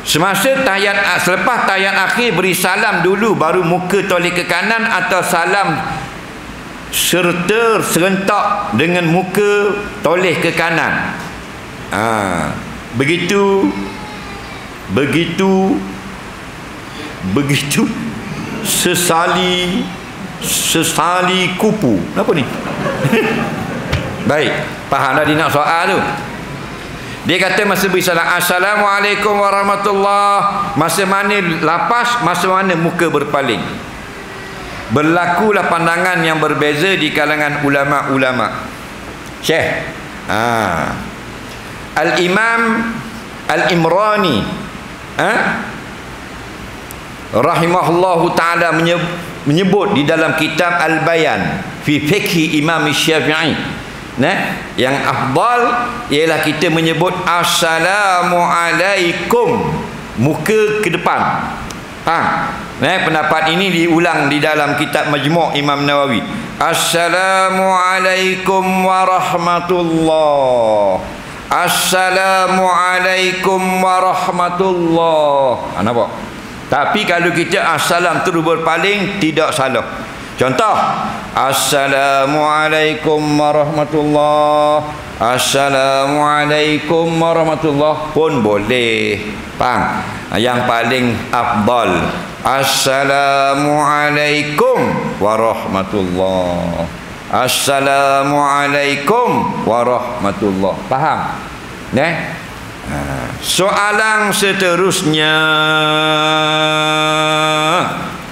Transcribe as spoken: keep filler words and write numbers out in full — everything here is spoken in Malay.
Semasa tahiyat, selepas tahiyat akhir beri salam dulu baru muka toleh ke kanan, atau salam serta serentak dengan muka toleh ke kanan. Ha, begitu begitu begitu sesali sesali kupu. Apa ni? Baik, faham dah dia nak soal tu. Dia kata masa beri salam, Assalamualaikum warahmatullahi, masa mana lapas, masa mana muka berpaling. Berlakulah pandangan yang berbeza di kalangan ulama-ulama. Syekh ha. Al-Imam Al-Imrani ha? rahimahullahu ta'ala menyebut di dalam kitab Al-Bayan fi Fiqhi Imam Syafi'i, nah, yang afdal ialah kita menyebut Assalamualaikum, muka ke depan. Ha, nah, pendapat ini diulang di dalam kitab Majmu' Imam Nawawi. Assalamualaikum warahmatullahi, Assalamualaikum warahmatullahi. Ha, nampak? Tapi kalau kita assalam terus berpaling, tidak salah. Contoh, Assalamualaikum warahmatullahi, Assalamualaikum warahmatullahi pun boleh. Faham? Yang paling afdal Assalamualaikum warahmatullahi, Assalamualaikum warahmatullahi. Faham? Nah, soalan seterusnya,